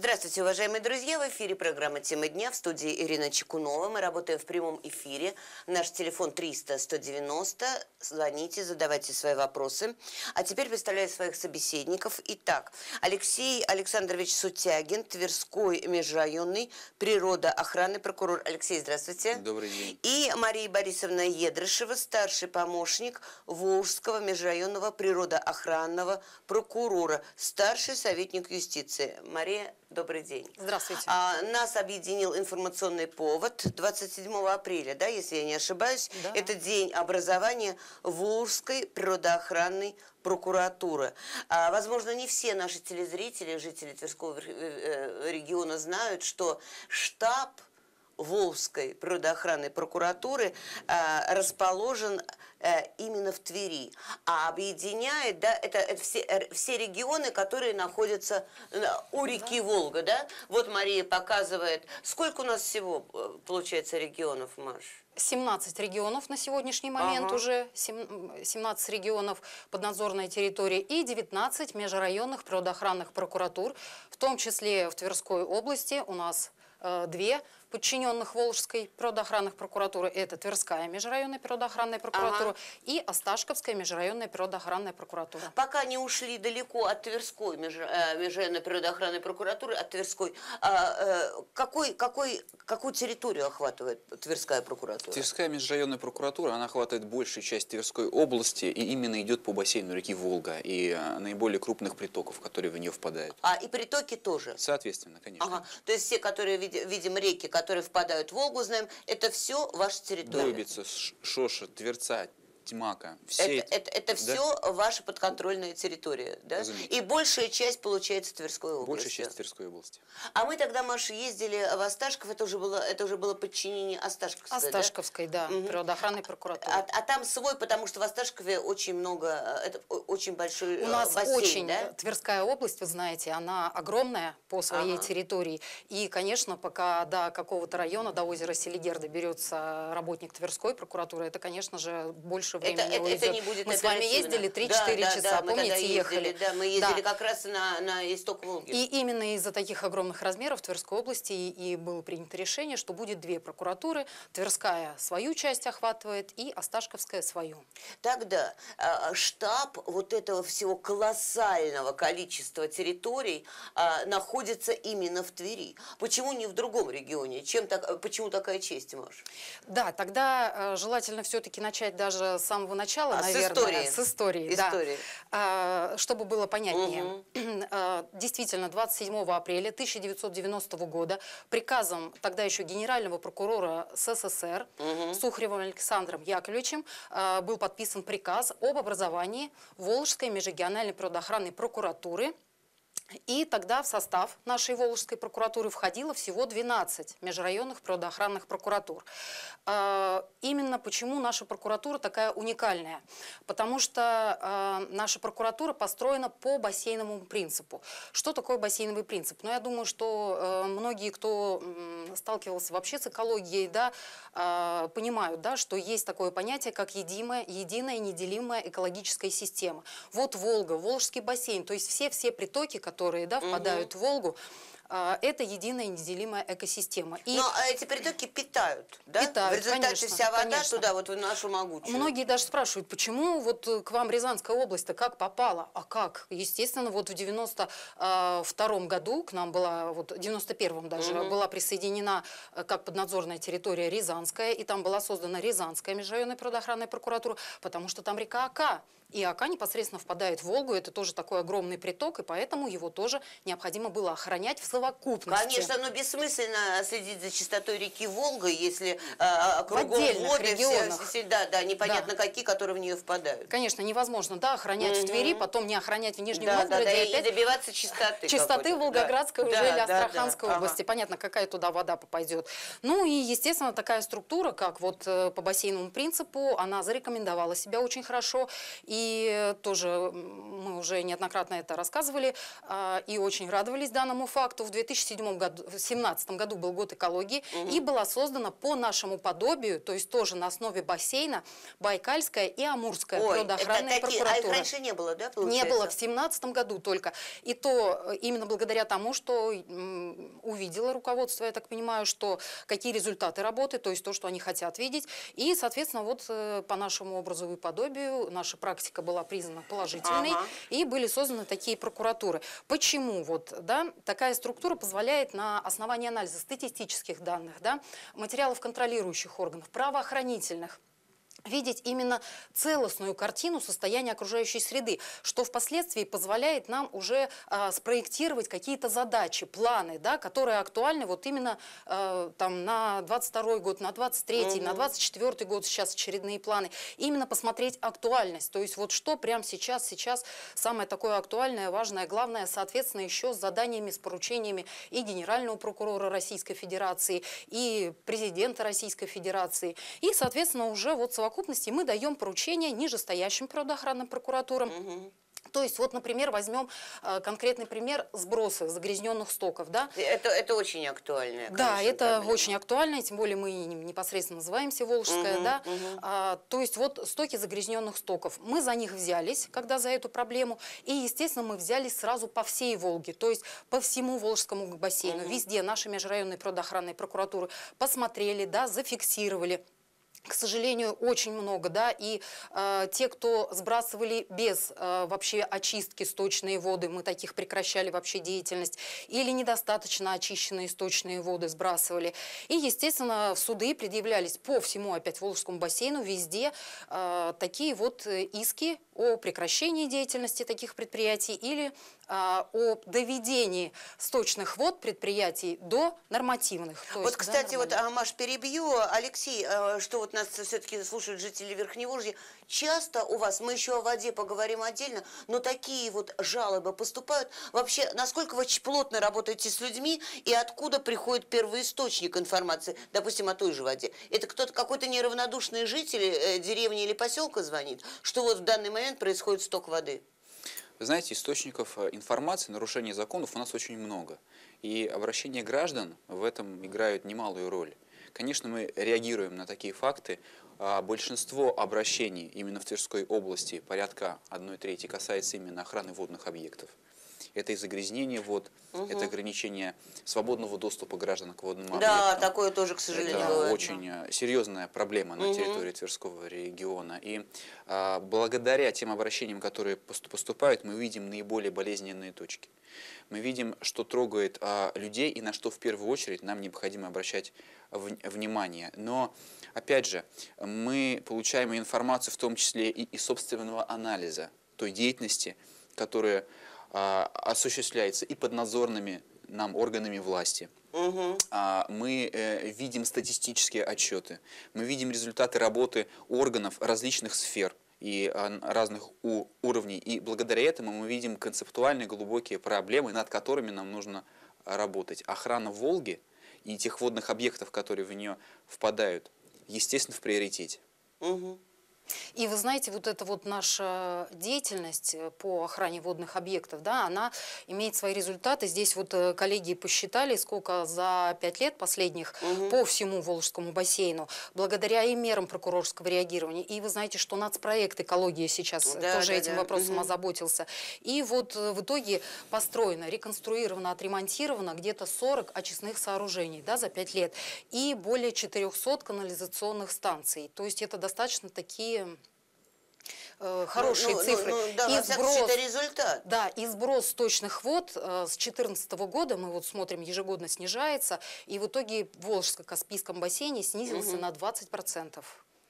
Здравствуйте, уважаемые друзья! В эфире программа «Тема дня», в студии Ирина Чекунова. Мы работаем в прямом эфире. Наш телефон 300-190. Звоните, задавайте свои вопросы. А теперь представляю своих собеседников. Итак, Алексей Александрович Сутягин, Тверской межрайонный природоохранный прокурор. Алексей, здравствуйте. Добрый день. И Мария Борисовна Едрышева, старший помощник Волжского межрайонного природоохранного прокурора, старший советник юстиции. Мария, добрый день. Здравствуйте. Нас объединил информационный повод 27 апреля, да, если я не ошибаюсь. Да. Это день образования Волжской природоохранной прокуратуры. Возможно, не все наши телезрители, жители Тверского региона знают, что штаб Волжской природоохранной прокуратуры расположен именно в Твери, а объединяет, да, это все регионы, которые находятся у реки Волга, да? Вот Мария показывает, сколько у нас всего получается регионов, Маш? 17 регионов на сегодняшний момент уже, 17 регионов поднадзорной территории и 19 межрайонных природоохранных прокуратур, в том числе в Тверской области у нас 2 подчиненных Волжской природоохранных прокуратуры. Это Тверская межрайонная природоохранная прокуратура и Осташковская межрайонная природоохранная прокуратура. Пока не ушли далеко от Тверской межрайонной природоохранной прокуратуры, от Тверской, какую территорию охватывает Тверская прокуратура? Тверская межрайонная прокуратура, она охватывает большую часть Тверской области и именно идет по бассейну реки Волга и наиболее крупных притоков, которые в нее впадают. И притоки тоже? Соответственно, конечно. То есть все, которые, видим, реки, которые впадают в Волгу, знаем, это все ваша территория? Дробица, Шоша, Тверца, Тьмака. Все это все ваша подконтрольная территория, да? Разумеется. И большая часть, получается, Тверской области. Большая часть Тверской области. А мы тогда, Маша, ездили в Осташков, это уже было подчинение Осташковской, Осташковской, да, природоохранной прокуратуры. А там свой, потому что в Осташкове очень много, это очень большой бассейн, у нас очень, да? Тверская область, вы знаете, она огромная по своей территории. И, конечно, пока до какого-то района, до озера Селигер доберется работник Тверской прокуратуры, это, конечно же, больше времени уйдет. Это не будет. Мы с вами ездили 3-4 часа, помните, ехали. Да, мы ездили как раз на исток Волги. И именно из-за таких огромных размеров в Тверской области и было принято решение, что будет 2 прокуратуры. Тверская свою часть охватывает и Осташковская свою. Тогда штаб вот этого всего колоссального количества территорий находится именно в Твери. Почему не в другом регионе? Почему такая честь, Маш? Да, тогда желательно все-таки начать даже с самого начала, наверное. С истории. Да. Чтобы было понятнее. Действительно, 27 апреля 1990 года приказом тогда еще генерального прокурора СССР Сухаревым Александром Яковлевичем был подписан приказ об образовании Волжской межрегиональной природоохранной прокуратуры. И тогда в состав нашей Волжской прокуратуры входило всего 12 межрайонных природоохранных прокуратур. Именно почему наша прокуратура такая уникальная? Потому что наша прокуратура построена по бассейновому принципу. Что такое бассейновый принцип? Ну, я думаю, что многие, кто сталкивался вообще с экологией, да, понимают, да, что есть такое понятие, как единая неделимая экологическая система. Вот Волга, Волжский бассейн, то есть все притоки, которые, да, впадают в Волгу, это единая неделимая экосистема. Но эти притоки питают, да? Питают, в результате конечно, вся вода конечно. туда, вот в нашу могучую. Многие даже спрашивают, почему вот к вам Рязанская область-то как попала? А как? Естественно, вот в 92-м году к нам была, вот в 91-м даже, была присоединена как поднадзорная территория Рязанская, и там была создана Рязанская межрайонная природоохранная прокуратура, потому что там река Ока. И Ока непосредственно впадает в Волгу, это тоже такой огромный приток, и поэтому его тоже необходимо было охранять в совокупности. Конечно, но бессмысленно следить за чистотой реки Волга, если кругом воды все, непонятно какие, которые в нее впадают. Конечно, невозможно, да, охранять в Твери, потом не охранять в Нижнем Новгороде. И добиваться чистоты. Чистоты Волгоградской уже или Астраханской области. Понятно, какая туда вода попадет. Ну и, естественно, такая структура, как вот по бассейновому принципу, она зарекомендовала себя очень хорошо. И И тоже мы уже неоднократно это рассказывали и очень радовались данному факту. В 2017 году был год экологии, и была создана по нашему подобию, то есть тоже на основе бассейна, Байкальская и Амурская природоохранная прокуратура. А их раньше не было, да, получается? Не было, в 2017 году только. И то именно благодаря тому, что увидело руководство, я так понимаю, что какие результаты работы, то есть то, что они хотят видеть. И, соответственно, вот по нашему образу и подобию наша практика была признана положительной, и были созданы такие прокуратуры. Почему вот, да, такая структура позволяет на основании анализа статистических данных, да, материалов контролирующих органов, правоохранительных, видеть именно целостную картину состояния окружающей среды, что впоследствии позволяет нам уже спроектировать какие-то задачи, планы, да, которые актуальны вот именно там, на 22 год, на 23, на 24 год, сейчас очередные планы. Именно посмотреть актуальность, то есть вот что прямо сейчас самое такое актуальное, важное, главное, соответственно, еще с заданиями, с поручениями и Генерального прокурора Российской Федерации, и президента Российской Федерации. И, соответственно, уже вот совокупности мы даем поручения нижестоящим природоохранным прокуратурам. То есть, вот, например, возьмем конкретный пример сброса загрязненных стоков. Да? Это очень актуально. Да, это проблема. Очень актуально, тем более мы непосредственно называемся Волжская. Да? То есть, вот стоки загрязненных стоков. Мы за них взялись, когда за эту проблему, и, естественно, мы взялись сразу по всей Волге, то есть по всему Волжскому бассейну. Везде наши межрайонные природоохранные прокуратуры посмотрели, да, зафиксировали. К сожалению, очень много, да, и те, кто сбрасывали без вообще очистки сточные воды, мы таких прекращали вообще деятельность, или недостаточно очищенные сточные воды сбрасывали. И, естественно, в суды предъявлялись по всему опять Волжскому бассейну, везде такие вот иски о прекращении деятельности таких предприятий или о доведении сточных вод предприятий до нормативных. Вот, есть, кстати, да, вот, Маш, перебью. Алексей, что вот нас все-таки слушают жители Верхневолжья, часто у вас, мы еще о воде поговорим отдельно, но такие вот жалобы поступают. Вообще, насколько вы плотно работаете с людьми и откуда приходит первый источник информации, допустим, о той же воде? Это кто-то, какой-то неравнодушный житель деревни или поселка звонит, что вот в данный момент происходит сток воды? Вы знаете, источников информации, нарушений законов у нас очень много. И обращения граждан в этом играют немалую роль. Конечно, мы реагируем на такие факты. Большинство обращений именно в Тверской области, порядка 1/3, касается именно охраны водных объектов. Это и загрязнение вод, это ограничение свободного доступа граждан к водным объектам. Да, такое тоже, к сожалению, это бывает. очень серьезная проблема на территории Тверского региона. И благодаря тем обращениям, которые поступают, мы видим наиболее болезненные точки. Мы видим, что трогает людей и на что в первую очередь нам необходимо обращать внимание. Но, опять же, мы получаем информацию в том числе и из собственного анализа той деятельности, которая осуществляется и поднадзорными нам органами власти. Мы видим статистические отчеты, мы видим результаты работы органов различных сфер и разных уровней. И благодаря этому мы видим концептуальные глубокие проблемы, над которыми нам нужно работать. Охрана Волги и тех водных объектов, которые в нее впадают, естественно, в приоритете. И вы знаете, вот эта вот наша деятельность по охране водных объектов, да, она имеет свои результаты. Здесь вот коллеги посчитали, сколько за 5 лет последних по всему Волжскому бассейну, благодаря и мерам прокурорского реагирования. И вы знаете, что нацпроект «Экология» сейчас тоже этим вопросом озаботился. И вот в итоге построено, реконструировано, отремонтировано где-то 40 очистных сооружений, да, за 5 лет. И более 400 канализационных станций. То есть это достаточно такие хорошие цифры. Да, и сброс, это результат. Да, и сброс сточных вод с 2014 года, мы вот смотрим, ежегодно снижается, и в итоге в Волжско-Каспийском бассейне снизился на 20%.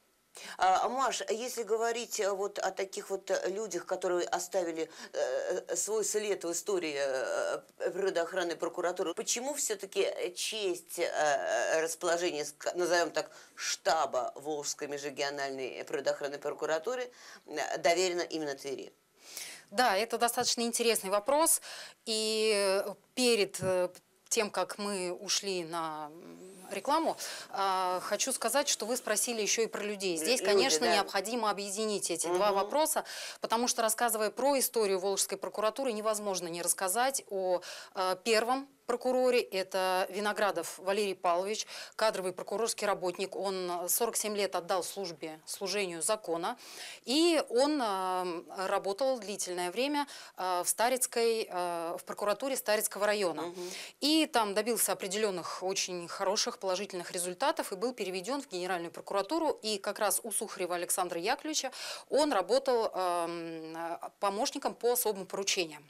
Маш, если говорить вот о таких вот людях, которые оставили свой след в истории природоохранной прокуратуры, почему все-таки честь расположения, назовем так, штаба Волжской межрегиональной природоохранной прокуратуры доверена именно Твери? Да, это достаточно интересный вопрос, и перед тем, как мы ушли на рекламу, хочу сказать, что вы спросили еще и про людей. Здесь, Люди, конечно, да. необходимо объединить эти два вопроса, потому что, рассказывая про историю Волжской прокуратуры, невозможно не рассказать о первом прокуроре. Это Виноградов Валерий Павлович, кадровый прокурорский работник. Он 47 лет отдал служению закона. И он работал длительное время в прокуратуре Старицкого района. И там добился определенных очень хороших положительных результатов и был переведен в Генеральную прокуратуру. И как раз у Сухарева Александра Яковлевича он работал помощником по особым поручениям.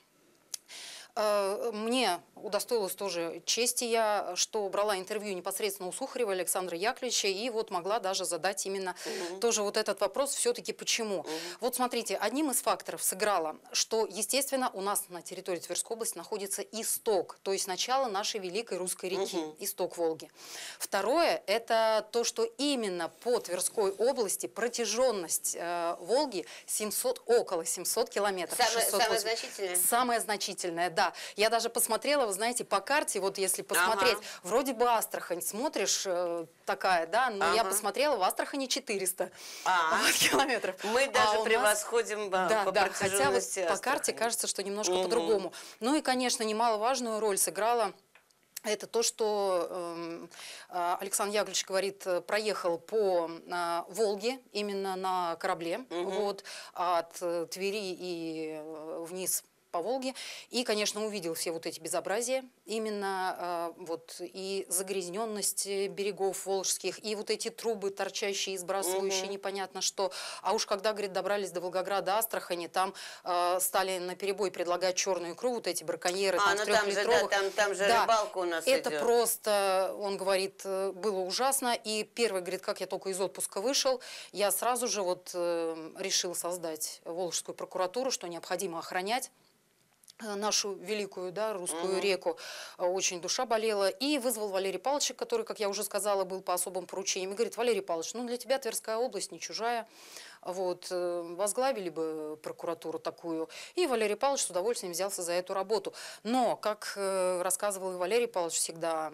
Мне удостоилась тоже чести что брала интервью непосредственно у Сухарева Александра Яковлевича и вот могла даже задать именно тоже вот этот вопрос, все-таки почему. Вот смотрите, одним из факторов сыграло, что, естественно, у нас на территории Тверской области находится исток, то есть начало нашей великой русской реки, исток Волги. Второе, это то, что именно по Тверской области протяженность Волги около 700 километров. Самое значительное? Самое значительное, да. Я даже посмотрела, вы знаете, по карте, вот если посмотреть, вроде бы Астрахань, смотришь, такая, да, но я посмотрела, в Астрахани 400 километров. Мы даже превосходим по протяженности хотя вот по карте Астрахани. кажется, что немножко по-другому. Ну и, конечно, немаловажную роль сыграла это то, что Александр Яковлевич говорит, проехал по Волге именно на корабле, вот, от Твери и вниз по Волге. И, конечно, увидел все вот эти безобразия, именно вот и загрязненность берегов волжских, и вот эти трубы, торчащие, сбрасывающие непонятно что. А уж когда, говорит, добрались до Волгограда, Астрахани, там стали наперебой предлагать черную икру, вот эти браконьеры, там, ну трехлитровых. там же рыбалка у нас это идет. просто, он говорит, было ужасно. И первый, говорит, как я только из отпуска вышел, я сразу же вот решил создать Волжскую прокуратуру, что необходимо охранять нашу великую, да, русскую реку. Очень душа болела. И вызвал Валерия Павловича, который, как я уже сказала, был по особым поручениям. И говорит: Валерий Павлович, ну для тебя Тверская область не чужая. Вот, возглавили бы прокуратуру такую. И Валерий Павлович с удовольствием взялся за эту работу. Но, как рассказывал и Валерий Павлович всегда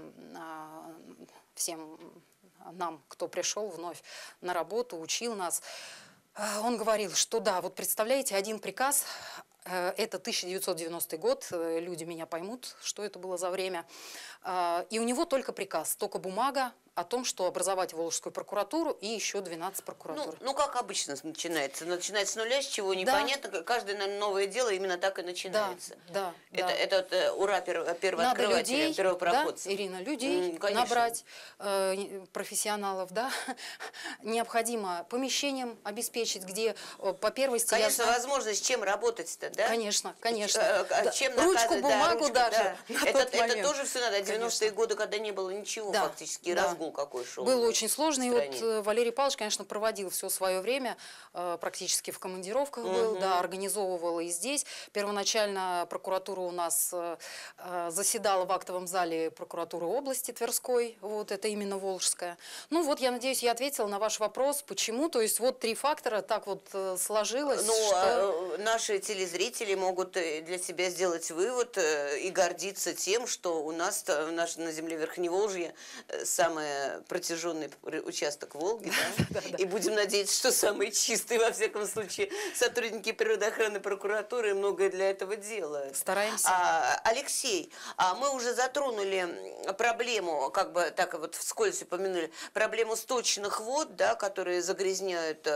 всем нам, кто пришел вновь на работу, учил нас, он говорил, что да, вот представляете, один приказ, это 1990 год, люди меня поймут, что это было за время, и у него только приказ, только бумага о том, что образовать Волжскую прокуратуру и еще 12 прокуратур. Ну, как обычно начинается. Начинается с нуля, с чего непонятно. Да. Каждое, наверное, новое дело именно так и начинается. Да. Это ура первооткрывателя, первопроходца. Да, Ирина, людей набрать, профессионалов, да. Необходимо помещением обеспечить, где по первости... Конечно, возможность, чем работать-то, да? Конечно. Чем ручку, бумагу даже. Да. Это тоже все надо. 90-е годы, когда не было ничего фактически, разгул какой шел. Было очень сложно. И вот Валерий Павлович, конечно, проводил все свое время, практически в командировках был, да, организовывал и здесь. Первоначально прокуратура у нас заседала в актовом зале прокуратуры области Тверской, вот это именно Волжская. Ну вот, я надеюсь, я ответила на ваш вопрос, почему. То есть вот три фактора так вот сложилось. Ну, что... наши телезрители могут для себя сделать вывод и гордиться тем, что у нас на земле Верхневолжья самое протяженный участок Волги, да? И будем надеяться, что самый чистый, во всяком случае, сотрудники природоохранной прокуратуры многое для этого делают. Стараемся. Алексей, мы уже затронули проблему, как бы так вот вскользь упомянули, проблему сточных вод, да, которые загрязняют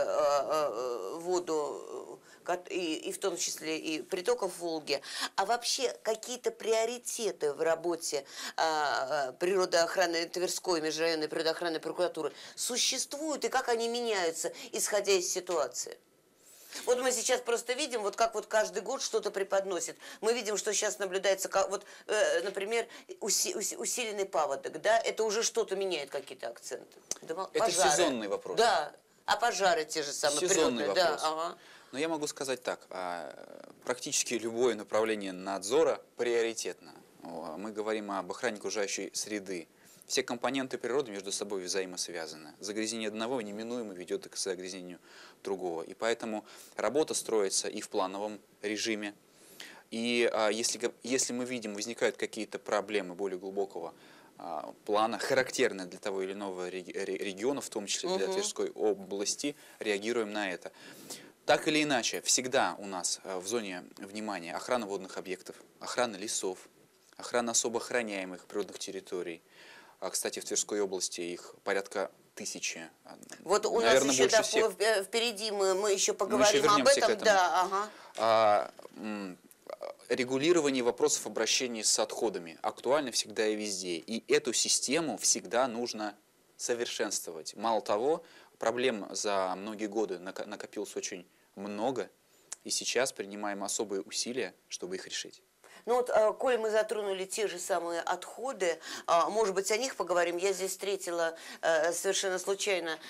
воду, и в том числе и притоков Волги. А вообще какие-то приоритеты в работе природоохранной Тверской межрайонной природоохранной прокуратуры существуют, и как они меняются, исходя из ситуации? Вот мы сейчас просто видим, вот как вот каждый год что-то преподносит. Мы видим, что сейчас наблюдается, вот, например, усиленный паводок, да, это уже что-то меняет, какие-то акценты. Это сезонный вопрос. Да, а пожары те же самые. Сезонный вопрос. Да, ага. Но я могу сказать так, практически любое направление надзора приоритетно. Мы говорим об охране окружающей среды. Все компоненты природы между собой взаимосвязаны. Загрязнение одного неминуемо ведет к загрязнению другого. И поэтому работа строится и в плановом режиме, И если мы видим, возникают какие-то проблемы более глубокого плана, характерные для того или иного региона, в том числе для Тверской области, реагируем на это. Так или иначе, всегда у нас в зоне внимания охрана водных объектов, охрана лесов, охрана особо охраняемых природных территорий. Кстати, в Тверской области их порядка 1000. Вот у наверное, нас еще всех. впереди мы еще поговорим об вернемся к этом. этому. Да, ага. Регулирование вопросов обращения с отходами актуально всегда и везде. И эту систему всегда нужно совершенствовать. Мало того, проблем за многие годы накопилось очень много, и сейчас принимаем особые усилия, чтобы их решить. Ну вот, коль мы затронули те же самые отходы, может быть, о них поговорим. Я здесь встретила совершенно случайно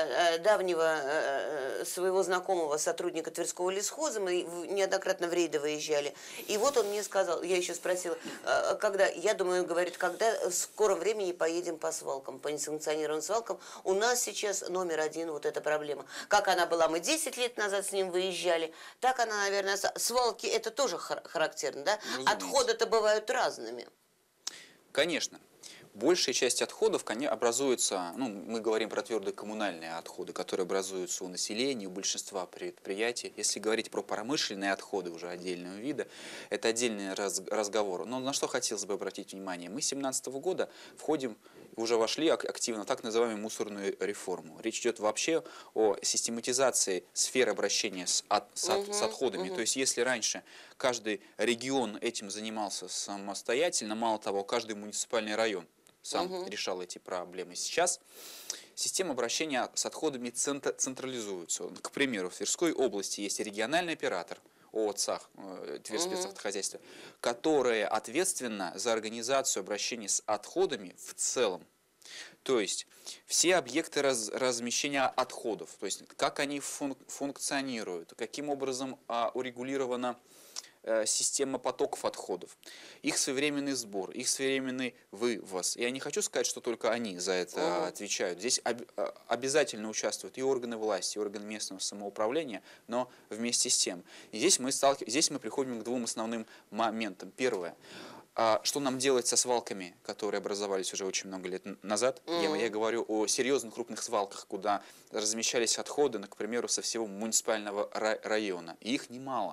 давнего своего знакомого сотрудника Тверского лесхоза, мы неоднократно в рейды выезжали. И вот он мне сказал, я еще спросила, когда, я думаю, он говорит, когда в скором времени поедем по свалкам, по несанкционированным свалкам. У нас сейчас номер один вот эта проблема. Как она была, мы 10 лет назад с ним выезжали, так она, наверное, свалки, это тоже характерно, да? Отходы-то бывают разными. Конечно. Большая часть отходов образуется, ну, мы говорим про твердые коммунальные отходы, которые образуются у населения, у большинства предприятий. Если говорить про промышленные отходы уже отдельного вида, это отдельный разговор. Но на что хотелось бы обратить внимание? Мы с 2017 года уже вошли активно в так называемую мусорную реформу. Речь идет вообще о систематизации сферы обращения с отходами. То есть если раньше каждый регион этим занимался самостоятельно, мало того, каждый муниципальный район сам решал эти проблемы. Сейчас система обращения с отходами централизуется. К примеру, в Тверской области есть региональный оператор ООО «ЦАХ», Тверспецавтохозяйство, которое ответственно за организацию обращения с отходами в целом. То есть все объекты размещения отходов, то есть как они функционируют, каким образом урегулирована система потоков отходов, их своевременный сбор, их своевременный вывоз. Я не хочу сказать, что только они за это отвечают. Здесь обязательно участвуют и органы власти, и органы местного самоуправления, но вместе с тем. И здесь мы приходим к двум основным моментам. Первое. Что нам делать со свалками, которые образовались уже очень много лет назад? Я говорю о серьезных крупных свалках, куда размещались отходы, к примеру, со всего муниципального района. И их немало.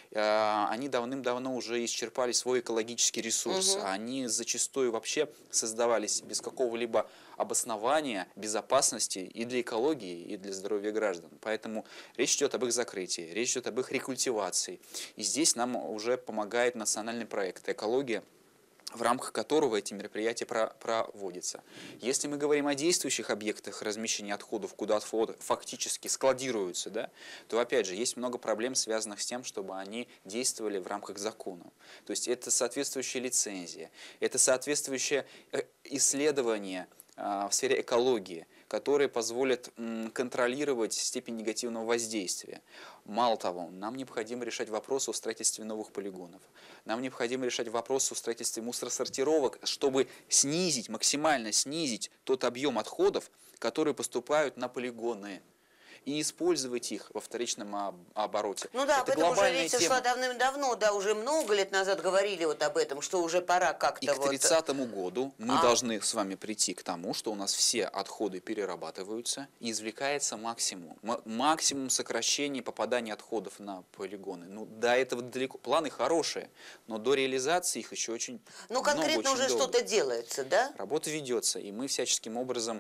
Они давным-давно уже исчерпали свой экологический ресурс. Они зачастую вообще создавались без какого-либо обоснования безопасности и для экологии, и для здоровья граждан. Поэтому речь идет об их закрытии, речь идет об их рекультивации. И здесь нам уже помогает национальный проект «Экология», в рамках которого эти мероприятия проводятся. Если мы говорим о действующих объектах размещения отходов, куда отходы фактически складируются, да, то опять же есть много проблем, связанных с тем, чтобы они действовали в рамках закона. То есть это соответствующая лицензия, это соответствующее исследование в сфере экологии, которые позволят контролировать степень негативного воздействия. Мало того, нам необходимо решать вопросы о строительстве новых полигонов. Нам необходимо решать вопросы о строительстве мусоросортировок, чтобы максимально снизить тот объем отходов, которые поступают на полигоны, и использовать их во вторичном обороте. Ну да, это об этом уже глобальная речь тема. шла давным-давно, да, уже много лет назад говорили вот об этом, что уже пора как-то И к 30-му году мы должны с вами прийти к тому, что у нас все отходы перерабатываются и извлекается максимум сокращения попадания отходов на полигоны. Ну, до этого далеко. Планы хорошие, но до реализации их еще очень Ну, конкретно очень уже долго. что-то делается, да? Работа ведется, и мы всяческим образом,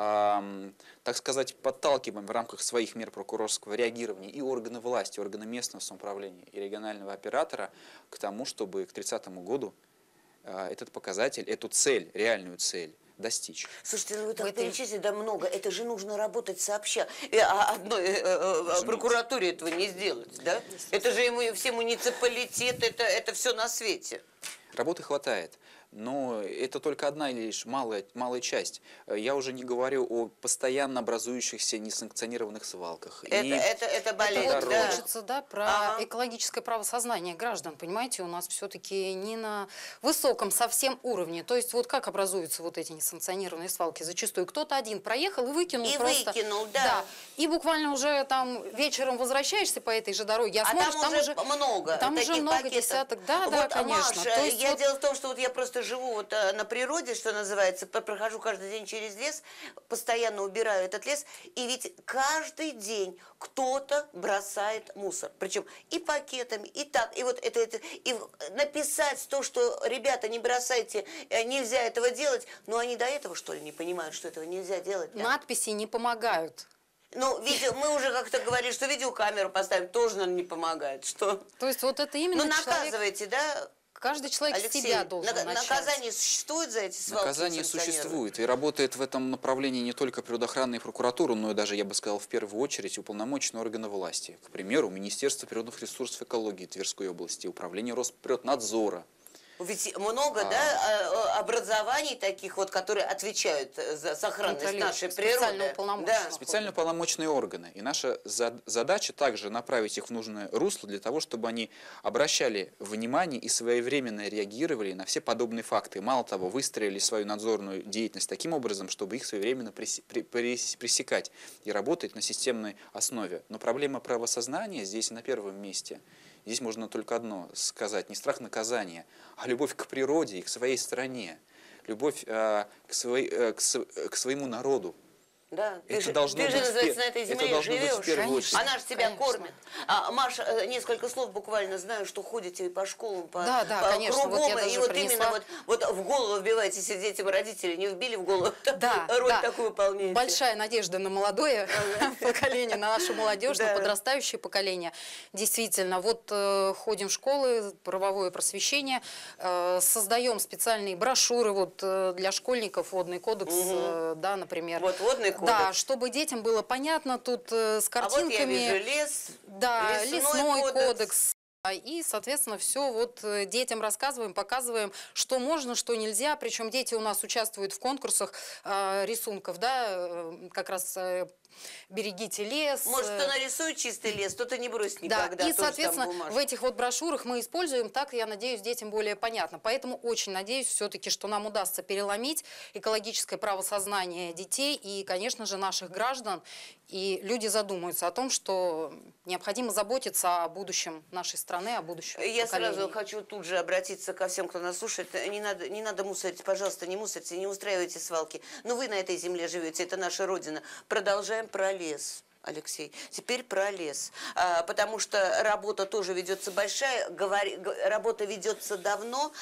так сказать, подталкиваем в рамках своих мер прокурорского реагирования и органы власти, органы местного самоуправления и регионального оператора к тому, чтобы к 30-му году этот показатель, эту цель, реальную цель достичь. Слушайте, ну вы так перечислили, да много. Это же нужно работать сообща. Одной прокуратуре этого не сделать, да? Это же все муниципалитеты, это все на свете. Работы хватает, но это только одна лишь малая часть. Я уже не говорю о постоянно образующихся несанкционированных свалках. Это болезнь, это вот да. хочется, да, про экологическое правосознание граждан. Понимаете, у нас все-таки не на высоком совсем уровне. То есть вот как образуются вот эти несанкционированные свалки? Зачастую кто-то один проехал и выкинул И просто. выкинул, да. И буквально уже там вечером возвращаешься по этой же дороге, а смотришь, там уже много там уже таких много пакетов. десяток. Да, Вот, да, конечно. Маша, То есть дело в том, что вот я просто живу вот на природе, что называется, прохожу каждый день через лес, постоянно убираю этот лес, и ведь каждый день кто-то бросает мусор. Причем и пакетами, и так, и вот и написать то, что, ребята, не бросайте, нельзя этого делать, но они до этого, что ли, не понимают, что этого нельзя делать? Да? надписи не помогают. Ну, мы уже как-то говорили, что видеокамеру поставить тоже, наверное, не помогает. Что? То есть вот это именно Ну, человек, наказываете, да? каждый человек Алексей, себя должен начать. наказание существует за эти свалки? Наказание существует, и работает в этом направлении не только природоохранная прокуратура, но и даже, я бы сказал, в первую очередь уполномоченные органы власти. К примеру, Министерство природных ресурсов и экологии Тверской области, Управление Росприроднадзора. Ведь много, да, образований таких вот, которые отвечают за сохранность нашей специально природы. уполномоченных. Специально уполномоченные органы. И наша задача также направить их в нужное русло для того, чтобы они обращали внимание и своевременно реагировали на все подобные факты. Мало того, выстроили свою надзорную деятельность таким образом, чтобы их своевременно пресекать и работать на системной основе. Но проблема правосознания здесь на первом месте. Здесь можно только одно сказать: не страх наказания, а любовь к природе и к своей стране, любовь к своему народу. Да, Это ты же, должно быть называется, на этой земле должно быть в живешь. первую очередь. Она же тебя Конечно. кормит. Маша, несколько слов буквально знаю, что ходите по школам, по конечно, кругом, вот я и даже вот принесла. именно вот в голову вбиваете, если детям родители не вбили в голову, Да, роль да. такую выполняете. Большая надежда на молодое поколение, на нашу молодежь, на Да. подрастающее поколение. Действительно, вот ходим в школы, правовое просвещение, создаем специальные брошюры вот для школьников, водный кодекс, да, например. Вот водный кодекс. Да, чтобы детям было понятно тут с картинками. А вот я вижу лес, Да, лесной кодекс. И, соответственно, все вот детям рассказываем, показываем, что можно, что нельзя. Причем дети у нас участвуют в конкурсах рисунков, да, как раз берегите лес. Может, кто нарисует чистый лес, кто-то не бросит Да, никогда. и, тоже там соответственно, бумажку. в этих вот брошюрах мы используем, так, я надеюсь, детям более понятно. Поэтому очень надеюсь все-таки, что нам удастся переломить экологическое правосознание детей и, конечно же, наших граждан. И люди задумаются о том, что необходимо заботиться о будущем нашей страны, о будущем Я поколений. сразу хочу тут же обратиться ко всем, кто нас слушает. Не надо мусорить, пожалуйста, не мусорьте, не устраивайте свалки. Но вы на этой земле живете, это наша родина. Продолжаем про лес. Алексей, теперь про лес, потому что работа тоже ведется большая, работа ведется давно,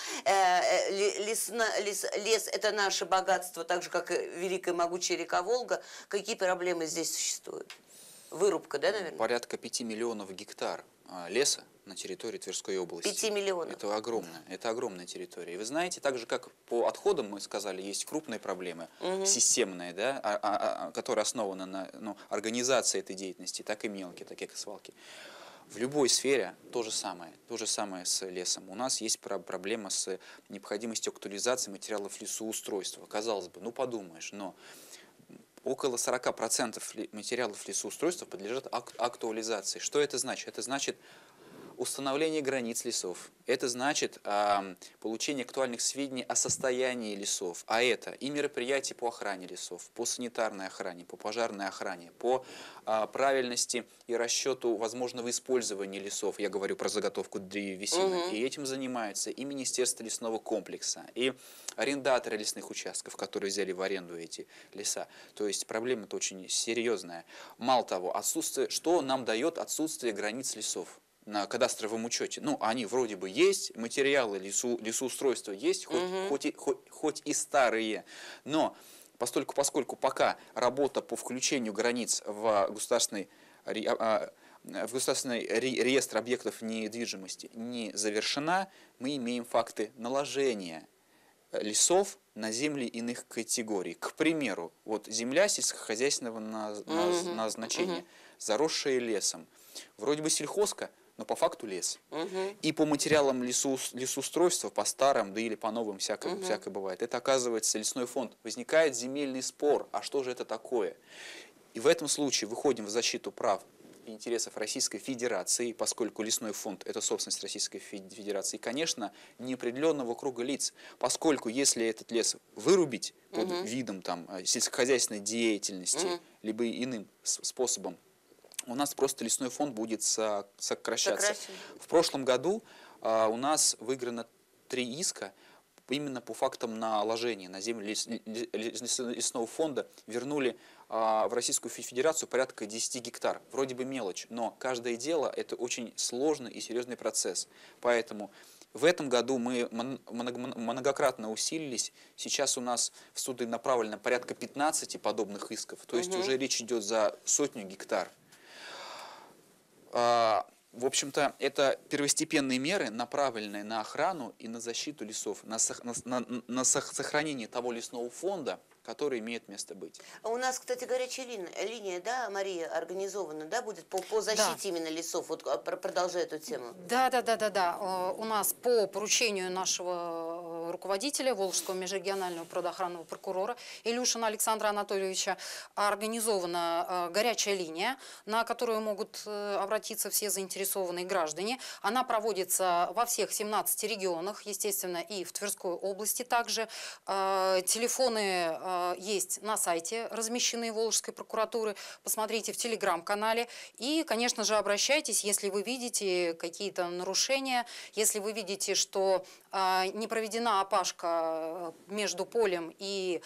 лес – это наше богатство, так же, как и великая могучая река Волга. Какие проблемы здесь существуют? Вырубка, да, наверное? Порядка 5 миллионов гектар леса на территории Тверской области. 5 миллионов. Это огромная территория. И вы знаете, так же, как по отходам, мы сказали, есть крупные проблемы, системные, да, которые основаны на организации этой деятельности, так и мелкие, такие как свалки. В любой сфере то же самое с лесом. У нас есть проблема с необходимостью актуализации материалов лесоустройства. Казалось бы, ну подумаешь, но около 40% материалов лесоустройства подлежат актуализации. Что это значит? Это значит установление границ лесов. Это значит получение актуальных сведений о состоянии лесов. А это и мероприятия по охране лесов, по санитарной охране, по пожарной охране, по правильности и расчету возможного использования лесов. Я говорю про заготовку древесины. И этим занимаются и Министерство лесного комплекса, и арендаторы лесных участков, которые взяли в аренду эти леса. То есть проблема-то очень серьезная. Мало того, что нам дает отсутствие границ лесов на кадастровом учете? Ну, они вроде бы есть, материалы лесоустройства есть, хоть и старые, но поскольку пока работа по включению границ в государственный реестр объектов недвижимости не завершена, мы имеем факты наложения лесов на земли иных категорий. К примеру, вот земля сельскохозяйственного назначения, заросшая лесом. Вроде бы сельхозка, но по факту лес. И по материалам лесоустройства, по старым, да или по новым, всякое бывает. Это оказывается лесной фонд. Возникает земельный спор. А что же это такое? И в этом случае выходим в защиту прав интересов Российской Федерации, поскольку лесной фонд – это собственность Российской Федерации, и, конечно, неопределенного круга лиц, поскольку если этот лес вырубить под видом там, сельскохозяйственной деятельности, либо иным способом, у нас просто лесной фонд будет сокращаться. В прошлом году у нас выиграно 3 иска именно по фактам наложения на землю лесного фонда. Вернули в Российскую Федерацию порядка 10 гектар. Вроде бы мелочь, но каждое дело – это очень сложный и серьезный процесс. Поэтому в этом году мы многократно усилились. Сейчас у нас в суды направлено порядка 15 подобных исков. То есть уже речь идет за 100 гектар. В общем-то, это первостепенные меры, направленные на охрану и на защиту лесов, на сохранение того лесного фонда, который имеет место быть. А у нас, кстати, горячая линия, да, Мария, организована, да, будет по защите именно лесов, вот продолжая эту тему. Да. У нас по поручению нашего руководителя Волжского межрегионального природоохранного прокурора Илюшина Александра Анатольевича организована горячая линия, на которую могут обратиться все заинтересованные граждане. Она проводится во всех 17 регионах, естественно, и в Тверской области также. Телефоны есть на сайте, размещенные Волжской прокуратуры. Посмотрите в телеграм-канале. И, конечно же, обращайтесь, если вы видите какие-то нарушения, если вы видите, что не проведена опашка между полем и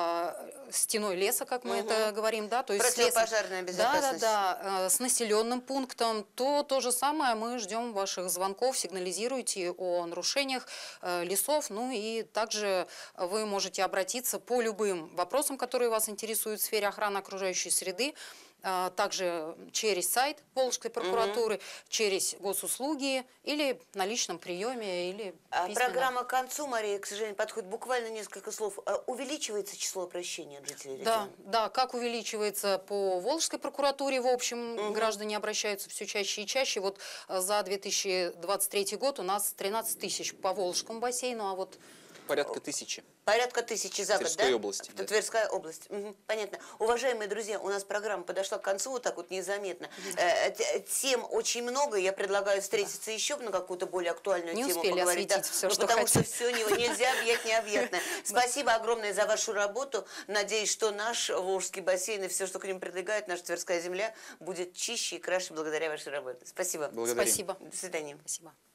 стеной леса, как мы это говорим, да, то есть противопожарная безопасность. Да, с населенным пунктом, то же самое мы ждем ваших звонков, сигнализируйте о нарушениях лесов, ну и также вы можете обратиться по любым вопросам, которые вас интересуют в сфере охраны окружающей среды, также через сайт Волжской прокуратуры, через госуслуги или на личном приеме, или письменно. Программа к концу, Мария, к сожалению, подходит буквально несколько слов. Увеличивается число обращений от жителей региона? Да, как увеличивается по Волжской прокуратуре, в общем, граждане обращаются все чаще и чаще. Вот за 2023 год у нас 13 тысяч по Волжскому бассейну, а вот... Порядка 1000. Порядка 1000 за год, да? Тверской области. Да. Тверская область. Понятно. Уважаемые друзья, у нас программа подошла к концу вот так вот незаметно. Тем очень много. Я предлагаю встретиться еще на какую-то более актуальную тему поговорить. Осветить все, что потому хотите. что все нельзя объять необъятное. Спасибо огромное за вашу работу. Надеюсь, что наш Волжский бассейн и все, что к ним прилегает, наша Тверская земля, будет чище и краше благодаря вашей работе. Спасибо. Благодарим. Спасибо. До свидания. Спасибо.